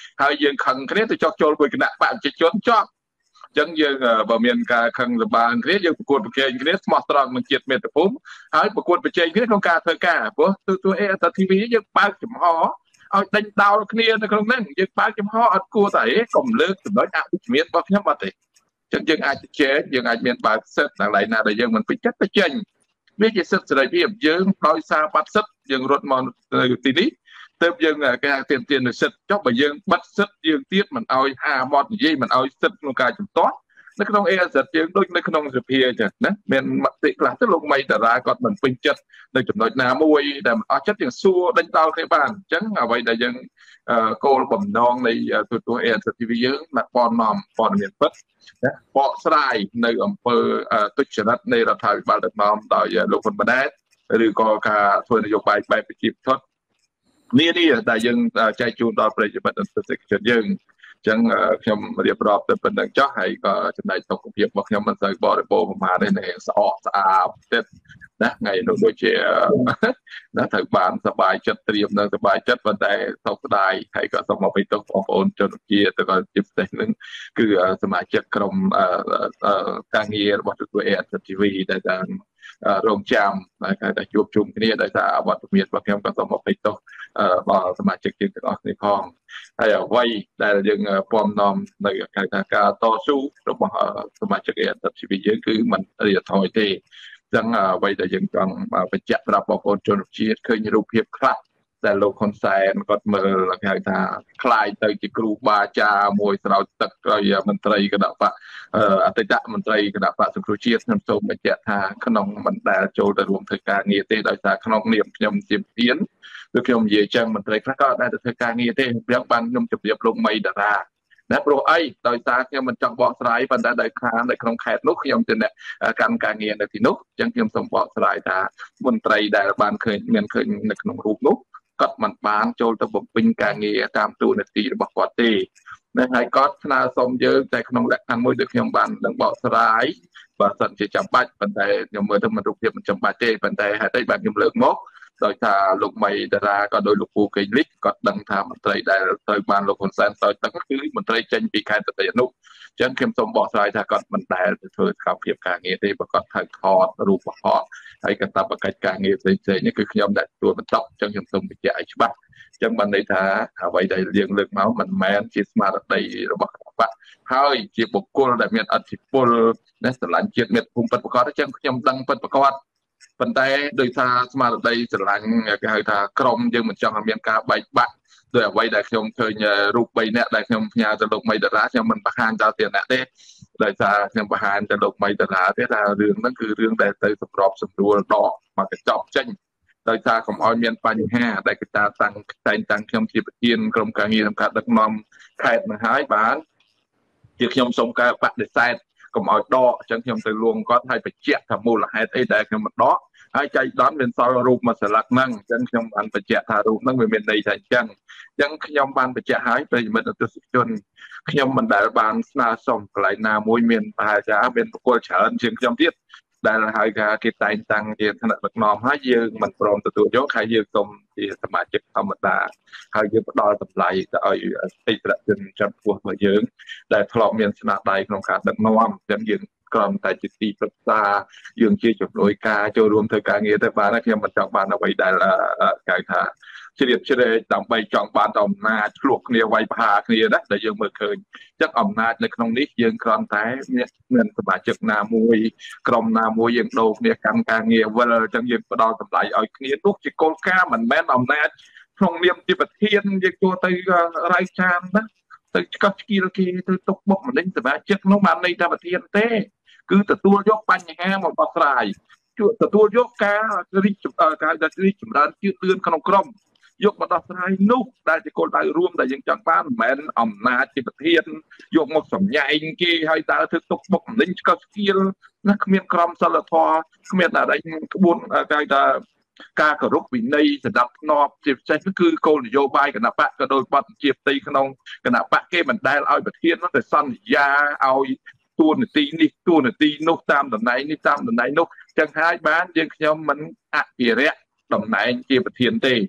ហើយយើងខឹងគ្នាទៅចោះចូលមួយគណៈបព្វជិជនចោះចឹងយើងបើមានការខឹងសម្បារគ្នាយើងប្រកួតប្រជែងគ្នាស្មោះត្រង់នឹងជាតិមាតុភូមិហើយប្រកួតប្រជែងគ្នាក្នុងការធ្វើការព្រោះទូអេអត TV យើងបើកចំហឲ្យដេញដោលគ្នានៅក្នុងហ្នឹងយើងបើកចំហអត់គួរតែកុំលើកចំណុចអវិជ្ជមានរបស់ខ្ញុំអត់ទេចឹងយើងអាចជជែកយើងអាចមានបើកសិទ្ធិដល់ឡៃណាដែលយើងមិនពេញចិត្តទៅចេញវាជាសិទ្ធិសេរីភាពយើងដោយសារបាត់សិទ្ធិយើងរត់មកនៅទីនេះទើបយើងគេហៅទាមទារនូវសិទ្ធិចុះបើយើងបាត់សិទ្ធិយើងទៀតមិនអោយហាមាត់និយាយមិនអោយសិទ្ធិក្នុងការជំទាស់នៅក្នុងអេសិទ្ធិយើងដូចនៅក្នុងសភាចឹងណាមានមតិខ្លះទៅលោកមីតារាគាត់មិនពេញចិត្តនៅចំណុចណាមួយដែលមិនអស់ចិត្តយើងសួរដេញដោលគ្នាបានអញ្ចឹងអ្វីដែលយើងគោលបំណងនៃទូអេសិទ្ធិ TV យើងដាក់ព័ត៌មានពិតណាបកស្រាយនៅអំពើទុច្ចរិតនៃរដ្ឋាភិបាលដឹកនាំដោយលោកហ៊ុនម៉ាណែតឬក៏ការធ្វើនយោបាយបែបប្រជាធិបតេយ្យនេះដែលយើងចែកជូនដល់ប្រជាពលរដ្ឋទស្សនិកជនយើងអញ្ចឹងខ្ញុំរៀបរាប់ទៅប៉ុណ្្នឹងចុះហើយក៏ចំណែកសុខភាពរបស់ខ្ញុំមិនសូវបរិបូរណ៍ប្រមាណទេនៅស្អកស្អាតទៀតណាថ្ងៃនោះដូចជាណាត្រូវបានសប្បាយចិត្តត្រៀមនៅសប្បាយចិត្តប៉ុន្តែសោកស្ដាយហើយក៏សូមអភ័យទោសបងប្អូនជនជាតិទៅក៏ជាពិសេសនឹងគឺសមាជិកក្រុមការងាររបស់ទូអេអេ TV ដែលតាមរងចាំតែជួបជុំគ្នាដោយសារអវត្តមានរបស់ខ្ញុំក៏សូមអភ័យទោសដល់សមាជិកទាំងអស់គ្នាផងហើយអ្វីដែលយើងពំនាំនៅការតស៊ូរបស់សមាជិក ANZ យើងគឺមិនរៀថយទេចឹងអ្វីដែលយើងចង់បញ្ជាក់ប្រាប់បងប្អូនជនជាតិឃើញរូបភាពខ្លះដែលលោកហ៊ុនសែនគាត់មើលគេហៅថាคล้ายទៅជាគ្រូបាអាចារ្យមួយស្រោចទឹកឲ្យមន្ត្រីគណៈបកអតីតមន្ត្រីគណៈបកសង្គ្រោះជាតិខ្ញុំសូមបញ្ជាក់ថាក្នុងបណ្ដាលចូលទៅរួមធ្វើការងារទេដោយសារក្នុងនាមខ្ញុំជាប្រធានគឺខ្ញុំនិយាយចឹងមន្ត្រីខ្លះក៏អត់ដែលទៅធ្វើការងារទេខ្ញុំបានខ្ញុំជម្រាបលោកមីតារាណាព្រោះអីដោយសារខ្ញុំមិនចង់បកស្រាយប៉ុន្តែដោយខាននៅក្នុងខេត្តនោះខ្ញុំជាអ្នកកម្មការងារនៅទីនោះអញ្ចឹងខ្ញុំសូមបកស្រាយថាមន្ត្រីដែលបានឃើញនៅក្នុងរូបនោះគាត់មិនបានចូលទៅបំពេញការងារតាមតួនាទីរបស់គាត់ទេនៅហើយគាត់ស្នើសុំយើងតែក្នុងលក្ខខណ្ឌមួយដែលខ្ញុំបាននឹងបកស្រាយបើសិនជាចាំបាច់ប៉ុន្តែខ្ញុំមើលទៅមិនរូបភាពមិនចាំបាច់ទេប៉ុន្តែហេតុអីបានខ្ញុំលើកមកដោយថាលោកមីតារាក៏ដោយលោកពូកេងលីកគាត់ដឹងថាមន្ត្រីដែលត្រូវបានលោកហ៊ុនសែនសោយទឹកគឺមន្ត្រីចេញពីខេត្តបរតេនុអញ្ចឹងខ្ញុំសូមបកស្រាយថាគាត់មិនដែលទៅធ្វើសកម្មភាពការងារទេបើគាត់ត្រូវថតរូបបហកហើយកាតព្វកិច្ចការងារផ្សេងៗនេះគឺខ្ញុំដែលទទួលបន្តអញ្ចឹងខ្ញុំសូមបញ្ជាក់ឲ្យច្បាស់អញ្ចឹងបានន័យថាអ្វីដែលយើងលើកមកមិនមែនជាស្មារតីរបស់គណៈបកហើយជាបុគ្គលដែលមានអធិបុលណាស្រឡាញ់ជាតិមាតុភូមិពិតប្រាកដអញ្ចឹងខ្ញុំដឹងពិតប្រាកដប៉ុន្តែដោយសារស្មារតីស្រឡាញ់គេហៅថាក្រុមយើងមិនចង់ឲ្យមានការបែកបាក់ដោយអ្វីដែលខ្ញុំឃើញរូប3នាក់ដែលខ្ញុំផ្ញើទៅលោកមីតារាខ្ញុំមិនបង្ហាញដល់ទៀតអ្នកទេដោយសារខ្ញុំបង្ហាញទៅលោកមីតារាទេថារឿងហ្នឹងគឺរឿងដែលទៅសម្របសម្រួលដកមកកញ្ចប់ចេញដោយសារកុំឲ្យមានបញ្ហាដែលគេតាំងខ្ញុំជាប្រធានក្រុមការងារសម្រាប់ដឹកនាំខេត្តនឹងហើយបានជាខ្ញុំសូមកែបដិសេធកុំឲ្យដកអញ្ចឹងខ្ញុំទៅលួងគាត់ឲ្យបញ្ជាក់ថាមូលហេតុអីដែលខ្ញុំមិនដកហើយចៃដន្យមានសល់រូបមួយស្លឹកហ្នឹងអញ្ចឹងខ្ញុំបានបញ្ជាក់ថារូបហ្នឹងវាមានន័យថាអញ្ចឹងខ្ញុំបានបញ្ជាក់ឲ្យប្រិយមិត្តទស្សនិកជនខ្ញុំមិនដែលបានស្នើសុំកន្លែងណាមួយមានប្រហែលជាមានបុគ្គលច្រើនជាងខ្ញុំទៀតដែលហើយគេតែងតាំងជាឋានៈដឹកនាំហើយយើងមិនព្រមទទួលយកហើយយើងសូមជាសមាជិកធម្មតាហើយយើងផ្ដល់តម្លៃទៅឲ្យអតិថិជនចំពោះរបស់យើងដែលធ្លាប់មានស្នាដៃក្នុងការដឹកនាំអញ្ចឹងយើងក្រំតែជាទីប្រឹក្សាយើងជាជំនួយការចូលរួមធ្វើការងារទៅបានខ្ញុំមិនចង់បានអ្វីដែលគេថាជ្រៀតជ្រែកដើម្បីចង់បានអំណាចឆ្លោះគ្នាវាយប្រហារគ្នាណាដែលយើងមើលឃើញអញ្ចឹងអំណាចនៅក្នុងនេះយើងគ្រាន់តែមានសមាជិកណាមួយក្រុមណាមួយយើងដូរគ្នាកម្មការងារវិលអញ្ចឹងយើងផ្ដល់តម្លៃឲ្យគ្នានោះជាគោលការណ៍មិនមែនអំណាចក្នុងនាមជាប្រធានយើងចូលទៅរាយការណ៍ណាទៅឆ្កឹះឆ្កៀលគេទៅទុកបុកម្នេញសមាជិកនោះបានន័យថាប្រធានទេគឺទទួលយកបញ្ហាមកបោះស្រាយទទួលយកការរីកចម្រើនជឿនលឿនក្នុងក្រុមយកមកដោះស្រាយនោះដែលជាគោលដៅរួមដែលយើងចង់បានមិនមែនអំណាចជាប្រធានយកមកសម្ញែងគេឲ្យដើរធ្វើទុកបុកម្នេញឆ្កឹះឆ្កៀលណាគ្មានក្រមសីលធម៌គ្មានอะไรក្បួនគេថាការគោរពវិន័យសម្រាប់ធ្នាប់ជាពិសេសគឺគោលនយោបាយគណៈបកក៏ដោយបទជាផ្ទៃក្នុងគណៈបកគេមិនដែលឲ្យប្រធាននោះទៅសន្យាឲ្យតួនាទីនេះតួនាទីនោះតាមតំណែងនេះតាមតំណែងនោះចឹងហើយបានយើងខ្ញុំមិនអភិរក្សតំណែងជាប្រធានទេ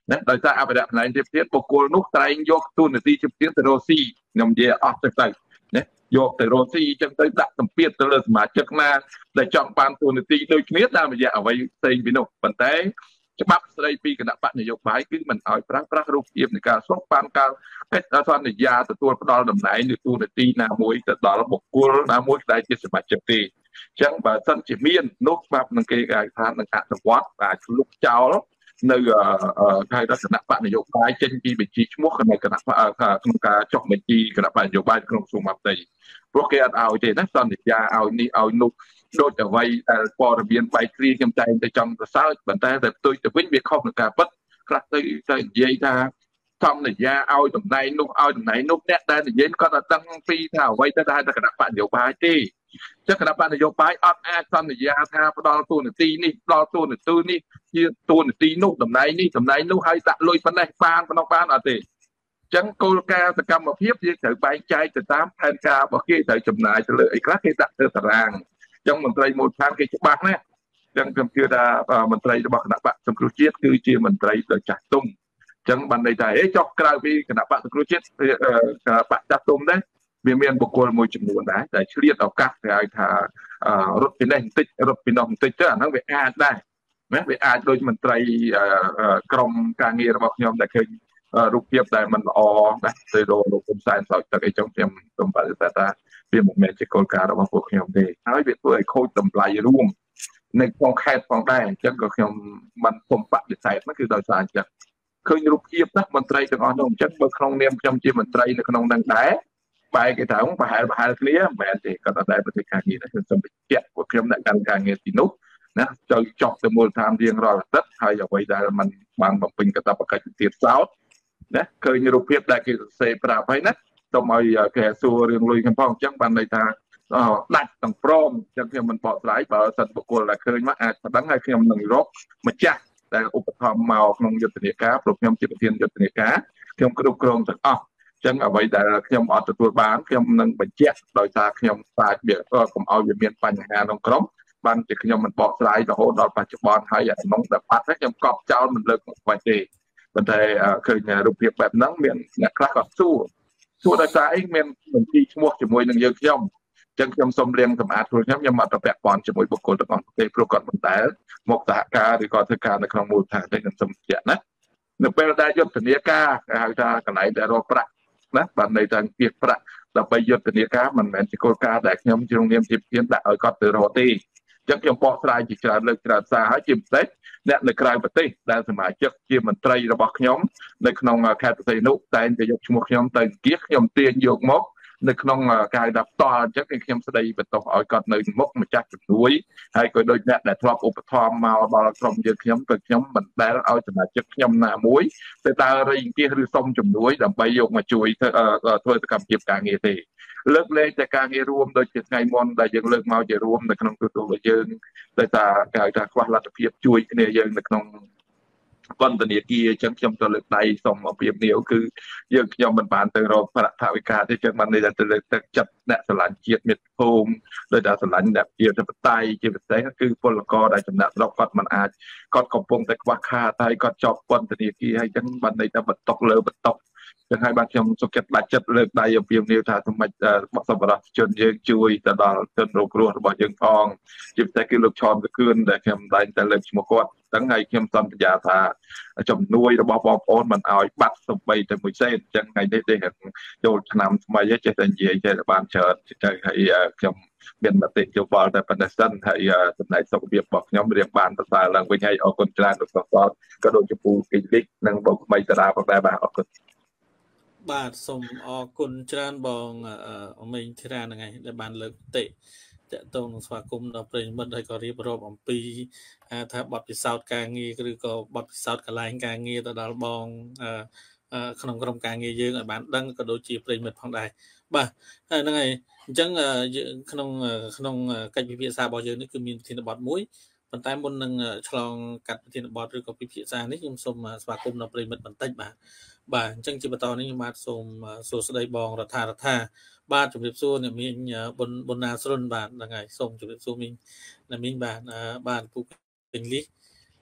ណាដោយសារអភិរក្សផ្នែកទៀតបុគ្គលនោះត្រែងយកទូនាទីជាទៀតទៅរកស៊ីខ្ញុំនិយាយអស់ទៅណាយកទៅរកស៊ីចឹងទៅដាក់សម្ពាធទៅលើសមាជិកណាដែលចង់បានទូនាទីដូចគ្នាតាមរយៈអ្វីផ្សេងពីនោះប៉ុន្តែច្បាប់ស្តីពីគណៈបកនយោបាយគឺមិនអោយប្រាស់រូបភាពនៃការស្រុកបានការកិច្ចសន្យាទទួលផ្ដល់តំណែងឬទូនាទីណាមួយទៅដល់បុគ្គលណាមួយដែលជាសមាជិកទេអញ្ចឹងបើសិនជាមាននោះច្បាប់នឹងគេគេថានឹងអនុវត្តអាចលុបចោលនៅហើយដល់គណៈបកនយោបាយចេញពីបញ្ជីឈ្មោះគណៈបកក្នុងការចុះបញ្ជីគណៈបកនយោបាយក្នុងក្រសួងមហាផ្ទៃព្រោះគេអត់ឲ្យទេណាសន្យាឲ្យនេះឲ្យនោះដូចអ្វីដែលព័ត៌មានបែកគ្រាខ្ញុំតែងតែចង់ប្រសើរប៉ុន្តែតែផ្ទុយទៅវិញវាខុសនឹងការពិតខ្លះទៅនិយាយថាសន្យាឲ្យតំណែងនោះឲ្យតំណែងនោះអ្នកដែលនិយាយគាត់អត់ដឹងពីថាអ្វីទៅដែលគណៈបកនយោបាយទេចឹងគណៈបកនយោបាយអត់អាចសន្យាថាផ្ដល់ទូនាទីនេះផ្ដល់ទូនាទីនេះជាទូនាទីនោះតំណែងនេះតំណែងនោះឲ្យដាក់លុយប៉ុណ្ណេះបានប៉ុណ្ណោះបានអត់ទេចឹងគោលការណ៍សកម្មភាពយើងត្រូវបែងចែកទៅតាមផែនការរបស់គេត្រូវចំណាយទៅលើអីខ្លះគេដាក់ទៅតារាងចឹងមន្ត្រីមូលដ្ឋានគេច្បាស់ណាស់ចឹងខ្ញុំជឿថាមន្ត្រីរបស់គណៈបកសង្គ្រោះជាតិគឺជាមន្ត្រីដ៏ចាស់ទុំចឹងបានន័យថាចុះក្រៅពីគណៈបកសង្គ្រោះជាតិគណៈបកចាស់ទុំដែរវាមានបុគ្គលមួយចំនួនដែរដែលឆ្លៀតឱកាសគេហៅថារត់ពីនេះបន្តិចរត់ពីនោះបន្តិចទៅអាហ្នឹងវាអាចដែរណាវាអាចដូចមន្ត្រីក្រមការងាររបស់ខ្ញុំដែលឃើញរូបភាពដែលมันល្អណាស់ទៅរកលោកហ៊ុនសែនស្រោចទឹកអីចឹងខ្ញុំសូមបដិសេធថាវាមិនមែនជាគោលការណ៍របស់ពួកខ្ញុំទេហើយវាធ្វើឲ្យខូចតម្លៃរួមនៅក្នុងខេត្តផងដែរអញ្ចឹងក៏ខ្ញុំមិនសូមបដិសេធហ្នឹងគឺដោយសារអញ្ចឹងឃើញរូបភាពណាមន្ត្រីទាំងអស់នោះអញ្ចឹងបើក្នុងនាមខ្ញុំជាមន្ត្រីនៅក្នុងនឹងដែរបែរគេថាប្រហែលគ្នាមិនមែនទេគាត់អត់ដែរប្រទេសការងារខ្ញុំសូមបញ្ជាក់ពួកខ្ញុំអ្នកកាន់ការងារទីនោះណាចូលចុះទៅមូលដ្ឋានរៀងរាល់អាទិត្យហើយអ្វីដែលมันបានបំពេញកាតព្វកិច្ចទៀតសោតណាឃើញរូបភាពដែលគេសរសេរប្រាប់ហើយណាសូមឲ្យគេសួររឿងលុយខ្ញុំផងអញ្ចឹងបានន័យថាដាច់ទាំងព្រមអញ្ចឹងខ្ញុំមិនបកស្រាយបើសិនបុគ្គលដែលឃើញមកអាចប្តឹងហើយខ្ញុំនឹងរកម្ចាស់ដែលឧបត្ថម្ភមកក្នុងយុទ្ធនាការព្រោះខ្ញុំជាប្រធានយុទ្ធនាការខ្ញុំគ្រប់គ្រងទាំងអស់ចឹងអ្វីដែលខ្ញុំអត់ទទួលបានខ្ញុំនឹងបញ្ជាក់ដោយសារខ្ញុំខ្លាចវាកុំឲ្យវាមានបញ្ហាក្នុងក្រុមបានជាខ្ញុំមិនបកស្រាយរហូតដល់បច្ចុប្បន្នហើយអាក្នុងដែលបាត់ខ្ញុំកប់ចោលមិនលើកមកវិញទេប៉ុន្តែឃើញរូបភាពបែបហ្នឹងមានអ្នកខ្លះក៏សួរដោយសារអីមានបញ្ជីឈ្មោះជាមួយនឹងយើងខ្ញុំចឹងខ្ញុំសូមលាងសម្អាតខ្លួនខ្ញុំអត់ទៅពាក់ព័ន្ធជាមួយបុគ្គលទាំងអស់ទេព្រោះគាត់មិនដែលមកសហការឬក៏ធ្វើការនៅក្នុងមូលដ្ឋានទេខ្ញុំសូមបញ្ជាក់ណានៅពេលដែលយុទ្ធនាការគេហៅថាកន្លែងដែលរកប្រាក់ណាបានន័យថាពីប្រាក់ដើម្បីយុទ្ធនាការមិនមែនជាគោលការណ៍ដែលខ្ញុំជ្រុងនាមជាប្រធានដាក់ឲ្យគាត់ទៅរកទេចឹងខ្ញុំបកស្រាយជាច្រើនលើកច្រើនសារហើយជាពិសេសអ្នកនៅក្រៅប្រទេសដែលសមាជិកជាមន្ត្រីរបស់ខ្ញុំនៅក្នុងខេត្តប្រទេសនោះតែងតែយកឈ្មោះខ្ញុំទៅគៀសខ្ញុំទាញយកមកនៅក្នុងការដាក់ផ្ទាល់អញ្ចឹងខ្ញុំស្ដីបន្ទោសឲ្យគាត់នៅមុខម្ចាស់ជំនួយហើយក៏ដូចអ្នកដែលធ្លាប់ឧបត្ថម្ភមកដល់ក្រុមយើងខ្ញុំក៏ខ្ញុំមិនដែលឲ្យសមាជិកខ្ញុំណាមួយទៅដើររៃអង្គាសឬសុំជំនួយដើម្បីយកមកជួយធ្វើសកម្មភាពការងារទេលើកលែងតែការងាររួមដូចជាថ្ងៃមុនដែលយើងលើកមកជារួមនៅក្នុងទូរបស់យើងដោយសារគេហៅថាខ្វះលទ្ធភាពជួយគ្នាយើងនៅក្នុងពន្ធនាគារអញ្ចឹងខ្ញុំទៅលើកដៃសូមអំពាវនាវគឺយើងខ្ញុំមិនបានទៅរកប្រាក់ថវិកាទេចឹងបានន័យថាទៅលើកទឹកចិត្តអ្នកស្រឡាញ់ជាតិមាតុភូមិដោយតែស្រឡាញ់អ្នកជាតិបតៃជាពិសេសគឺពលករដែលចំណាក់ស្រុកគាត់មិនអាចគាត់កំពុងតែខ្វះខាតហើយគាត់ជាប់ពន្ធនាគារហើយចឹងបានន័យថាបន្តុកលើបន្តុកចឹងហើយបាទខ្ញុំសុខចិត្តដាច់ចិត្តលើកដៃអំពាវនាវថាសម្ដេចសប្បុរសជនយើងជួយទៅដល់ជនរងគ្រោះរបស់យើងផងជាពិសេសគឺលោកឈុនកគឿនដែលខ្ញុំតែងតែលើកឈ្មោះគាត់ហ្នឹងហើយខ្ញុំសន្យាថាជំនួយរបស់បងប្អូនមិនឲ្យបាត់សំបីតែមួយសេនអញ្ចឹងថ្ងៃនេះទេចូលឆ្នាំថ្មីចេះតែនិយាយចេះតែបានច្រើនទៅហើយខ្ញុំមានមតិយោបល់តែប៉ុណ្ណេះសិនហើយសម្ដេចសុខភាពរបស់ខ្ញុំរៀបបានប្រសើរឡើងវិញហើយអរគុណច្រើនលោកសសក៏ដូចជាពូគីលីកនិងបង3តារាផងដែរបាទអរគុណបាទសូមអរគុណច្រើនបងអមេងធីរាហ្នឹងហើយដែលបានលើកតិតកតងនឹងស្វាគមន៍ដល់ប្រិយមិត្តហើយក៏រៀបរាប់អំពីថាបទពិសោធន៍ការងារឬក៏បទពិសោធន៍កន្លែងការងារទៅដល់បងក្នុងក្រុមការងារយើងឲ្យបានដឹងក៏ដូចជាប្រិយមិត្តផងដែរបាទហ្នឹងហើយអញ្ចឹងក្នុងកិច្ចពិភាក្សារបស់យើងនេះគឺមានប្រធានបទមួយប៉ុន្តែមុននឹងឆ្លងកាត់ប្រធានបទឬក៏ពិភាក្សានេះខ្ញុំសូមស្វាគមន៍ដល់ប្រិយមិត្តបន្តិចបាទអញ្ចឹងជាបន្តនេះខ្ញុំបាទសូមសួស្តីបងរដ្ឋាបាទជំរាបសួរអ្នកមីងប៊ុនណាស្រុនបាទហ្នឹងហើយសូមជំរាបសួរមីងណាមីងបាទពូពេញលី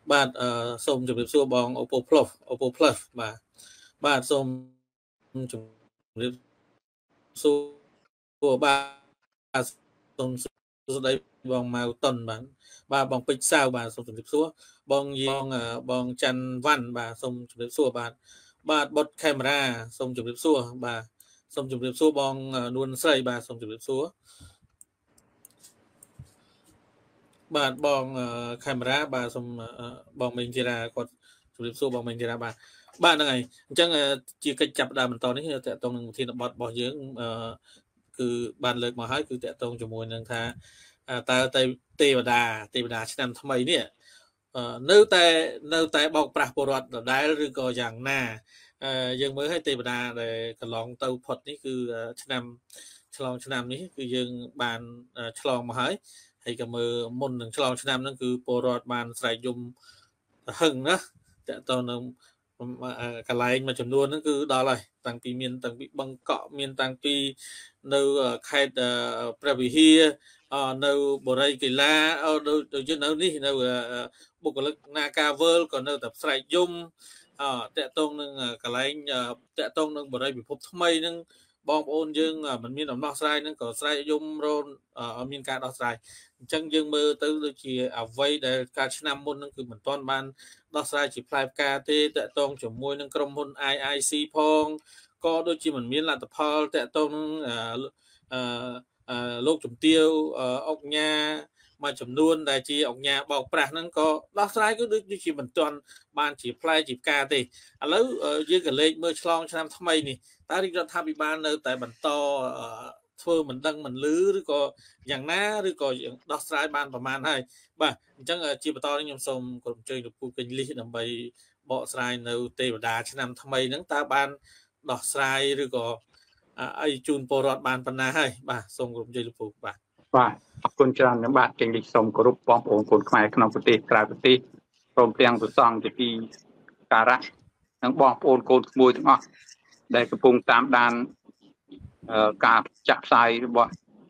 បាទសូមជម្រាបសួរបង Oppo Plus បាទសូមជម្រាបសួរបាទសូមសួស្ដីបងម៉ៅតុនបាទបងពេជ្រសាវបាទសូមជម្រាបសួរបងច័ន្ទវ៉ាន់បាទសូមជម្រាបសួរបាទបុតខេមរ៉ាសូមជម្រាបសួរបាទសូមជម្រាបសួរបងនួនស្រីបាទសូមជម្រាបសួរបាទបងខេមរ៉ាបាទសូមបងមេងធីរ៉ាគាត់ជម្រាបសួរបងមេងធីរ៉ាបាទហ្នឹងហើយអញ្ចឹងជាកិច្ចចាប់ដើមបន្តនេះតកតងនឹងវិធានបទរបស់យើងគឺបានលើកមកហើយគឺតកតងជាមួយនឹងថាតើទេវតាឆ្នាំថ្មីនេះនៅតែបោកប្រាស់ពលរដ្ឋដដែលឬក៏យ៉ាងណាយើងមើលឲ្យទេវតាដែលកន្លងទៅផុតនេះគឺឆ្លងឆ្នាំនេះគឺយើងបានឆ្លងមកហើយក៏មើលមុននឹងឆ្លងឆ្នាំហ្នឹងគឺពលរដ្ឋបានស្រែកយំហឹងណាតើតើនៅកន្លែងមួយចំនួនហ្នឹងគឺដល់ហើយតាំងពីបឹងកក់មានតាំងពីនៅខេត្តព្រះវិហារនៅបរិយាកីឡាដូចនៅនេះនៅបុគ្គលិកនាការវើលក៏នៅតែស្រែកយំតកតងនឹងកន្លែងតកតងនឹងបរិយាពិភពថ្មីហ្នឹងបងប្អូនយើងមិនមានដំណោះស្រាយហ្នឹងក៏ស្រែកយំរនមានការដោះស្រាយអញ្ចឹងយើងមើលទៅដូចជាអ្វីដែលការឆ្នាំមុនហ្នឹងគឺមិនទាន់បានដោះស្រាយជាផ្លែផ្កាទេតកតងជាមួយនឹងក្រុមហ៊ុន IIC ផងក៏ដូចជាមិនមានលទ្ធផលតកតងនឹងលោកជំទាវអុកញ៉ាមួយចំនួនដែលជាអុកញ៉ាបោកប្រាស់ហ្នឹងក៏ដោះស្រាយគឺដូចជាមិនទាន់បានជាផ្លែជាផ្កាទេឥឡូវយើងក៏លេខមើលឆ្លងឆ្នាំថ្មីនេះតើរាជរដ្ឋាភិបាលនៅតែបន្តធ្វើមិនដឹងមិនលឺឬក៏យ៉ាងណាឬក៏ដោះស្រាយបានប្រមាណហើយបាទអញ្ចឹងជាបន្តនេះខ្ញុំសូមគោរពអញ្ជើញលោកពូកេងលីសដើម្បីបកស្រាយនៅទេវតាឆ្នាំថ្មីហ្នឹងតើបានដោះស្រាយឬក៏អីជូនពលរដ្ឋបានប៉ុណ្ណាហើយបាទសូមគោរពអញ្ជើញលោកពូបាទអរគុណច្រើនណាស់បាទចេញលិចសូមគោរពបងប្អូនកូនខ្មែរក្នុងប្រទេសក្រៅប្រទេសព្រមទាំងប្រសង់ជាទីការៈនិងបងប្អូនកូនក្មួយទាំងអស់ដែលកំពុងតាមដានការចាក់ផ្សាយរបស់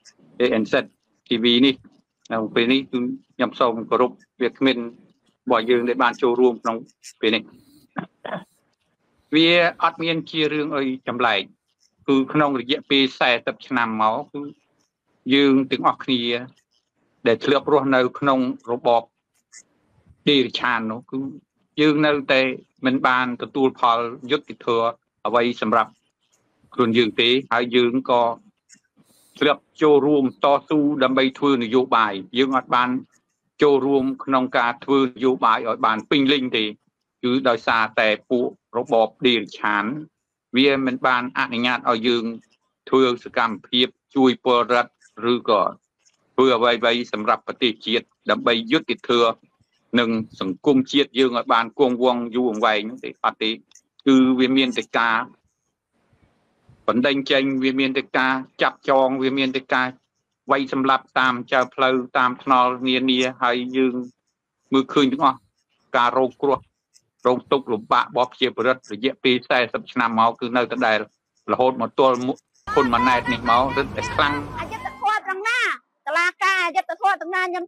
ANZ TV នេះនៅពេលនេះគឺខ្ញុំសូមគោរពវាគ្មានរបស់យើងដែលបានចូលរួមក្នុងពេលនេះវាអត់មានជារឿងអីចម្លែកគឺក្នុងរយៈពេល40ឆ្នាំមកគឺយើងទាំងអស់គ្នាដែលធ្លាប់រស់នៅក្នុងរបបឌីរឆាននោះគឺយើងនៅតែមិនបានទទួលផលយុត្តិធម៌អ្វីសម្រាប់ខ្លួនយើងទេហើយយើងក៏ធ្លាប់ចូលរួមតស៊ូដើម្បីធ្វើនយោបាយយើងអត់បានចូលរួមក្នុងការធ្វើនយោបាយឲ្យបានពេញលេញទេគឺដោយសារតែពួករបបឌីរឆានវាមិនបានអនុញ្ញាតឲ្យយើងធ្វើសកម្មភាពជួយពលរដ្ឋឬក៏ធ្វើអ្វីៗសម្រាប់ប្រទេសជាតិដើម្បីយុត្តិធម៌និងសង្គមជាតិយើងឲ្យបានគង់វង្សយូរអង្វែងទេអត់ទេគឺវាមានតែការបណ្ដេញចេញវាមានតែការចាប់ចងវាមានតែការវាយសម្លាប់តាមចៅផ្លូវតាមថ្នល់នានាហើយយើងមើលឃើញទាំងអស់ការរងគ្រោះរងទុក្ខលំបាករបស់ប្រជាពលរដ្ឋរយៈពេល40ឆ្នាំមកគឺនៅដដែលរហូតមកទល់ហ៊ុនម៉ាណែតនេះមករឹតតែខ្លាំងអយុត្តិធម៌ត្រង់ណាតឡាការអយុត្តិធម៌ត្រង់ណាខ្ញុំ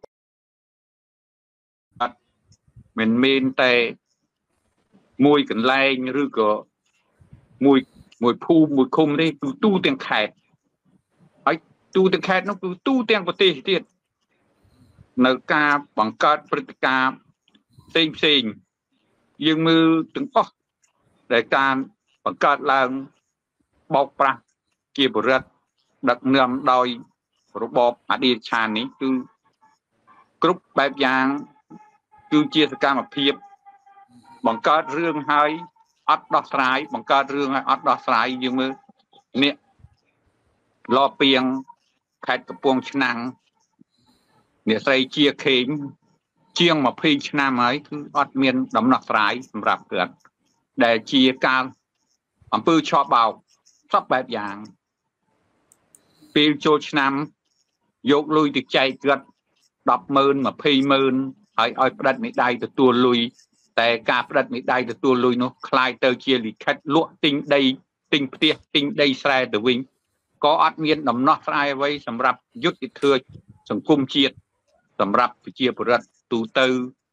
អត់មិនមែនតែមួយកន្លែងឬក៏មួយភូមិមួយឃុំទេគឺទូទាំងខេត្តហើយទូទាំងខេត្តនោះគឺទូទាំងប្រទេសទៀតនៅការបង្កើតព្រឹត្តិការណ៍ផ្សេងយើងមើលទាំងអស់ដែលការបង្កើតឡើងបោកប្រាស់ជាបរិបទដឹកនាំដោយរបបអតីតឆាននេះគឺគ្រប់បែបយ៉ាងគឺជាសកម្មភាពបង្កើតរឿងហើយអត់ដោះស្រាយបង្កើតរឿងហើយអត់ដោះស្រាយយើងមើលនេះលពីងខេត្តកំពង់ឆ្នាំងអ្នកស្រីជាខេងជាង20ឆ្នាំហើយគឺអត់មានដំណោះស្រាយសម្រាប់គាត់ដែលជាការអំពើឆបោកសពបែបយ៉ាងពេលចូលឆ្នាំយកលុយទៅចែកគាត់ 10,000 20,000 ហើយឲ្យផ្ដិតមេដាយទទួលលុយតែការផ្ដិតមេដាយទទួលលុយនោះคล้ายទៅជាលិខិតលក់ទិញដីទិញផ្ទះទិញដីស្រែទៅវិញក៏អត់មានដំណោះស្រាយអ្វីសម្រាប់យុត្តិធម៌សង្គមជាតិសម្រាប់ប្រជាពលរដ្ឋទូទៅ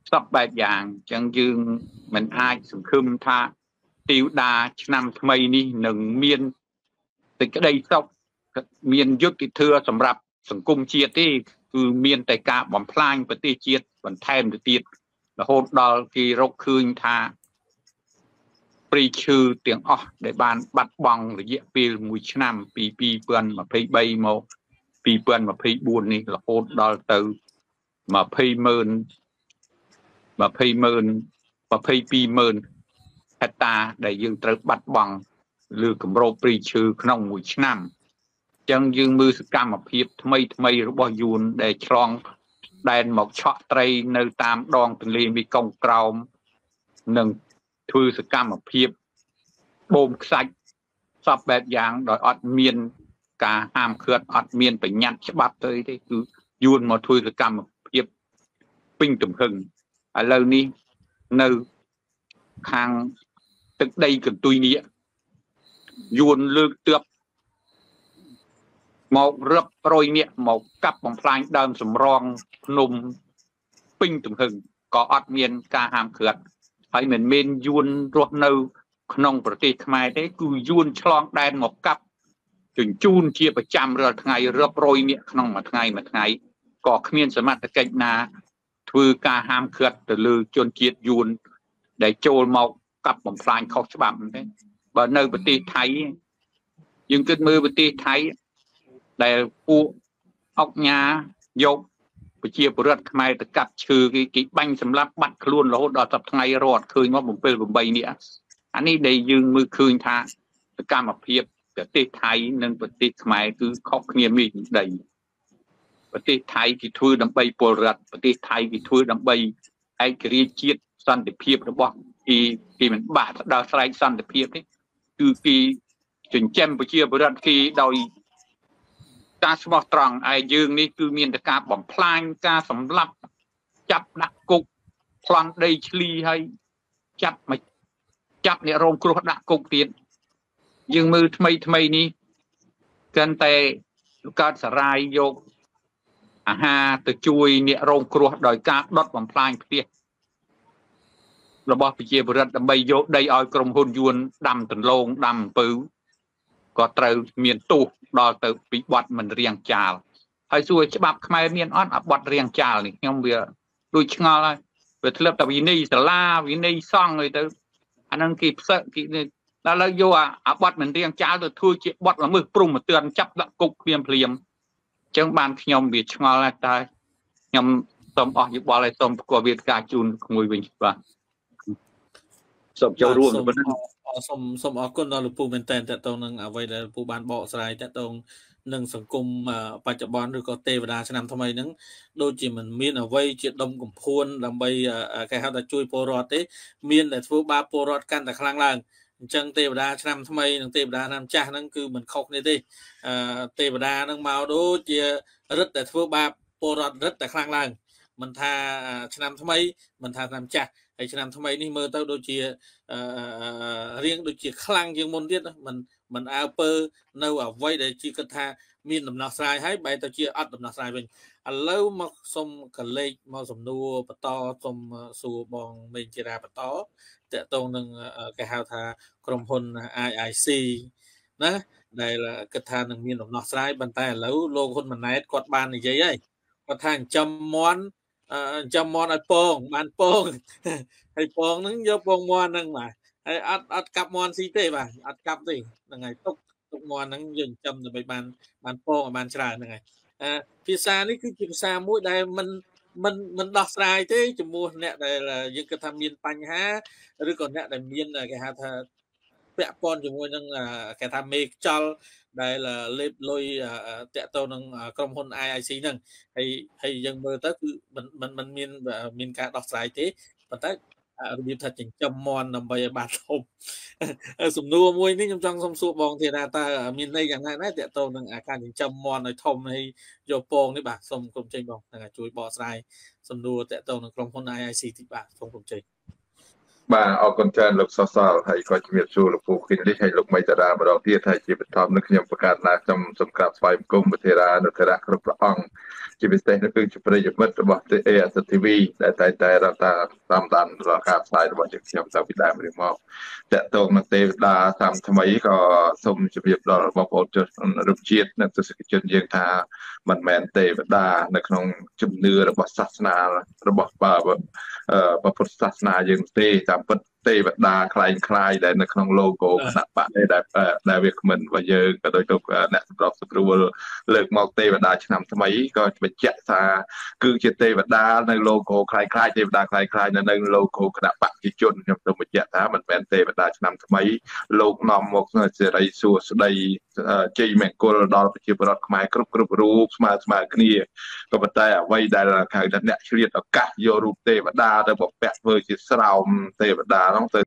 sắp bài giảng chẳng dừng mình ai sừng khâm tha tiêu đà năm mây ni nâng miên từ cái đây sau miên dứt cái thưa sầm rạp sừng cung chia tíคือmiên tại cả bom phlang và tí chia vẫn thêm được tiệt là hốt đo cái rốc khơi tha pri chư tiếng để bàn bắt bằng rồi dễ pil mùi năm pi bươn mà phi bay màu pi bươn mà phi buồn này là hốt đo từ mà phi mơn mà phi pi mơn hecta để dương tới bắt bằng lừa cầm rô pri chư không mùi năm chân dương mưa sự cam mà phiếp thay rồi bao dùn để tròn đèn một chọ tray nơi tam đòn từng liền bị công cầu nâng thư sự cam mà phiếp bồm sạch sắp bẹt dạng đòi ọt miên cả hàm khượt ọt miên phải nhặt cho bắp tới thế cứ dùn một thư sự cam mà phiếp pinh tùm hừng ở lâu ní nơi hàng tức đây cần tùy nghĩa dùn lương tướp một rập rồi nè một cặp bằng phanh đâm sầm rong nôm pinh tùm hừng có ọt miên ca hàm khượt hay mình men yun ruột nâu nôngประเทศ Khmer ទេគឺយួនឆ្លងដែនមកកាប់ជញ្ជូនជាប្រចាំរាល់ថ្ងៃរាប់រយនាក់ក្នុងមួយថ្ងៃក៏គ្មានសមត្ថកិច្ចណាធ្វើការហាមឃាត់ទៅលើជនជាតិយួនដែលចូលមកកាប់បំផ្លាញខុសច្បាប់ទេបើនៅប្រទេសថៃយើងគិតមើលប្រទេសថៃដែលពួកអុកញ៉ាយកប្រជាពលរដ្ឋខ្មែរទៅកាប់ឈើគេបាញ់សម្លាប់បាត់ខ្លួនរហូតដល់សប្តាហ៍ថ្ងៃរត់ឃើញមក7 8នាក់អានេះដែលយើងមើលឃើញថាសកម្មភាពប្រទេសថៃនិងប្រទេសខ្មែរគឺខុសគ្នាមានដីប្រទេសថៃគេធ្វើដើម្បីពលរដ្ឋប្រទេសថៃគេធ្វើដើម្បីឯករាជ្យជាតិសន្តិភាពរបស់គេមិនបាក់ដល់ស្រែកសន្តិភាពទេគឺគេចិញ្ចឹមប្រជាពលរដ្ឋគេដោយការស្មោះត្រង់ឯយើងនេះគឺមានតែការបំផ្លាញការសម្លាប់ចាប់ដាក់គុកប្លន់ដីឆ្លីហើយចាប់អ្នករងគ្រោះដាក់គុកទៀតយើងមើលថ្មីនេះកាន់តែកើតសារាយយកអាហារទៅជួយអ្នករងគ្រោះដោយការដុតបំផ្លាញផ្ទះរបស់ប្រជាពលរដ្ឋដើម្បីយកដីឲ្យក្រុមហ៊ុនយួនដាំដន្លងដាំអំពៅក៏ត្រូវមានទោសដល់ទៅពីបទមិនរៀងចាលហើយសួរច្បាប់ខ្មែរមានអត់បទរៀងចាលនេះខ្ញុំវាដូចឆ្ងល់ហើយវាធ្លាប់តែវិន័យសាលាវិន័យសង្ឃអីទៅអានឹងគេផ្សឹកគេដល់យកអាបទមិនរៀងចាលទៅធ្វើជាបទល្មើសព្រហ្មទណ្ឌចាប់ដាក់គុកភ្លាមអញ្ចឹងបានខ្ញុំវាឆ្ងល់តែខ្ញុំសូមអស់យោបល់ឲ្យសូមប្រកបវាការជូនក្មួយវិញបាទសូមចូលរួមទៅប៉ុណ្ណឹងសូមអរគុណដល់លោកពូមែនតើតើតើនឹងអ្វីដែលពូបានបកស្រាយតើតើនឹងសង្គមបច្ចុប្បន្នឬក៏ទេវតាឆ្នាំថ្មីហ្នឹងដូចជាមិនមានអ្វីជាដុំកំភួនដើម្បីគេហៅថាជួយពលរដ្ឋទេមានតែធ្វើបាបពលរដ្ឋកាន់តែខ្លាំងឡើងអញ្ចឹងទេវតាឆ្នាំថ្មីនិងទេវតាឆ្នាំចាស់ហ្នឹងគឺមិនខុសគ្នាទេទេវតាហ្នឹងមកដូចជារឹតតែធ្វើបាបពលរដ្ឋរឹតតែខ្លាំងឡើងមិនថាឆ្នាំថ្មីមិនថាឆ្នាំចាស់ហើយឆ្នាំថ្មីនេះមើលទៅដូចជារៀងដូចជាខ្លាំងជាងមុនទៀតមិនអើពើនៅអ្វីដែលជាគិតថាមានដំណោះស្រាយហើយបែរទៅជាអត់ដំណោះស្រាយវិញឥឡូវមកសុំកលេចមកសំណួរបន្តសុំសួរបងមេងជារាបន្តតកតងនឹងគេហៅថាក្រុមហ៊ុន IIC ណាដែលគិតថានឹងមានដំណោះស្រាយប៉ុន្តែឥឡូវលោកហ៊ុនម៉ាណែតគាត់បាននិយាយហើយគាត់ថាចិញ្ចឹមមាន់ឲ្យពងបានពងហើយពងហ្នឹងយកពងមាន់ហ្នឹងបាទហើយអត់កាប់មាន់ស៊ីទេបាទអត់កាប់ទេហ្នឹងហើយទុកមាន់ហ្នឹងយើងចិញ្ចឹមដើម្បីបានពងឲ្យបានច្រើនហ្នឹងហើយភាសានេះគឺជាភាសាមួយដែលមិនដោះស្រាយទេចំពោះអ្នកដែលយើងគិតថាមានបញ្ហាឬក៏អ្នកដែលមានគេហៅថាពាក់ព័ន្ធជាមួយនឹងគេថាមេខ្យល់ដែលលេបលុយតាក់ទងនឹងក្រុមហ៊ុន IIC ហ្នឹងហើយយើងមើលទៅគឺมันមានការដោះស្រាយទេប៉ុន្តែរបៀបថាចិញ្ចឹមមាន់ដើម្បីឲ្យបានធំសំណួរមួយនេះខ្ញុំចង់សុំសួរបងទៀតថាតើមានន័យយ៉ាងណាដែរតាក់ទងនឹងការចិញ្ចឹមមាន់ឲ្យធំហើយយកពងនេះបាទសូមក្រុមជ័យបងជួយបកស្រាយសំណួរតាក់ទងនឹងក្រុមហ៊ុន IIC ទីបាទសូមក្រុមជ័យបាទអរគុណច្រើនលោកសសល់ហើយក៏ជំរាបសួរលោកពូគិននេះហើយលោកមីតារាម្ដងទៀតហើយជាបឋមនឹងខ្ញុំប្រកាសណាខ្ញុំសូមក្រាបថ្វាយបង្គំព្រះធេរានុធរៈគ្រប់ព្រះអង្គជាពិសេសនោះគឺជាប្រិយមិត្តរបស់ ASTV ដែលតែរដ្ឋតាមដានរាល់ការផ្សាយរបស់ខ្ញុំតាំងពីដើមរៀងមកតកតងនឹងទេវតាតាមថ្មីក៏សូមជម្រាបដល់បងប្អូនជនជាតិនិងទស្សនិកជនយើងថាមិនមែនទេវតានៅក្នុងជំនឿរបស់សាសនារបស់ពុទ្ធសាសនាយើងទេតាមពិតទេវតាคล้ายៗដែលនៅក្នុង logo គណៈបកដែលវាគ្មិនរបស់យើងក៏ដូចទៅអ្នកសម្របសម្រួលលើកមកទេវតាឆ្នាំថ្មីក៏បញ្ជាក់ថាគឺជាទេវតានៅ logo คล้ายៗទេវតាคล้ายៗនៅ logo គណៈបកប្រជាជនខ្ញុំទៅបញ្ជាក់ថាមិនមែនទេវតាឆ្នាំថ្មីលោកនាំមកសេរីសួស្តីជ័យមង្គលដល់ប្រជាពលរដ្ឋខ្មែរគ្រប់រូបស្មើគ្នាក៏ប៉ុន្តែអ្វីដែលខាងអ្នកឆ្លៀតឱកាសយករូបទេវតាទៅបំពាក់ធ្វើជាស្រោមទេវតានោះទៅ